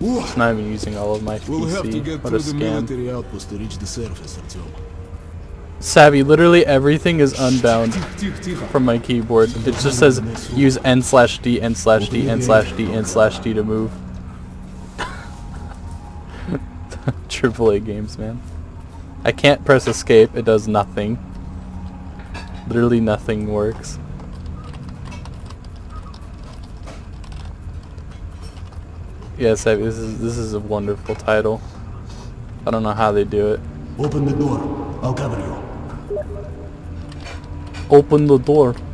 It's not even using all of my We'll have to PC. get What a through the scam. military outpost to reach the surface, Artyom. Savvy, literally everything is unbound Тихо. from my keyboard. It just says use N/D, N/D, N/D, N/D to move. AAA games, man. I can't press escape, it does nothing. Literally nothing works. Yes, this is a wonderful title. I don't know how they do it. Open the door. I'll cover you. Open the door.